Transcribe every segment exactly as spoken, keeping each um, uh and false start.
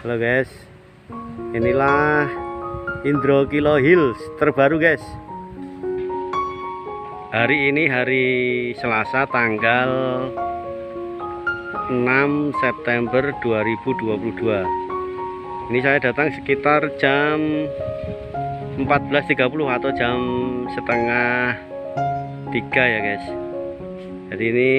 Halo guys, inilah Indrokilo Hills terbaru guys. Hari ini hari Selasa tanggal enam September dua ribu dua puluh dua. Ini saya datang sekitar jam empat belas tiga puluh atau jam setengah tiga ya guys. Jadi ini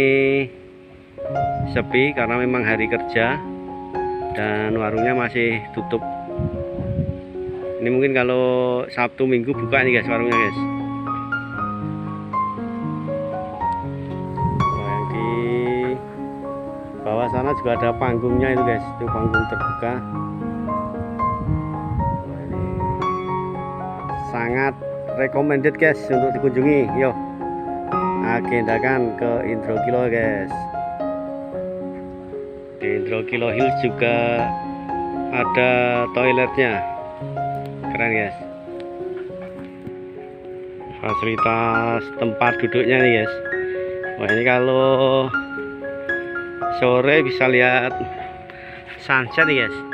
sepi karena memang hari kerja dan warungnya masih tutup. Ini mungkin kalau Sabtu Minggu buka nih guys warungnya guys. Nah, yang di bawah sana juga ada panggungnya itu guys, itu panggung terbuka. Nah, ini sangat recommended guys untuk dikunjungi. Yo, agendakan ke Indrokilo guys. Di Indrokilo Hills juga ada toiletnya, keren guys. Fasilitas tempat duduknya nih guys. Wah, ini kalau sore bisa lihat sunset nih guys.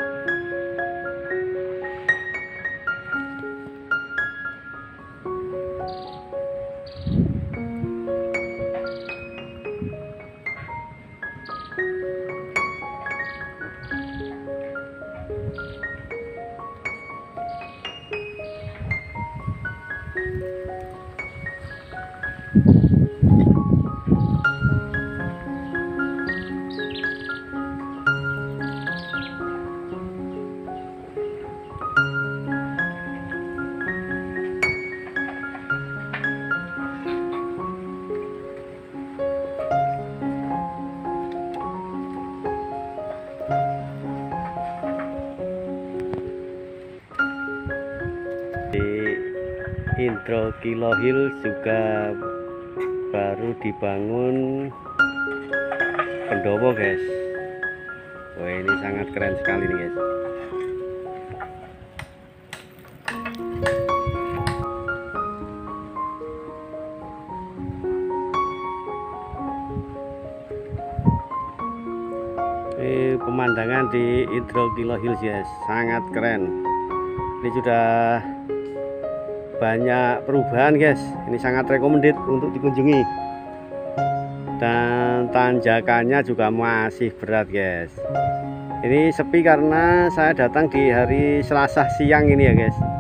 Di Indrokilo Hills juga baru dibangun pendopo guys. Wah, ini sangat keren sekali nih guys. Ini pemandangan di Indrokilo Hills guys, sangat keren. Ini sudah banyak perubahan guys. Ini sangat recommended untuk dikunjungi. Dan tanjakannya juga masih berat guys. Ini sepi karena saya datang di hari Selasa siang ini ya guys.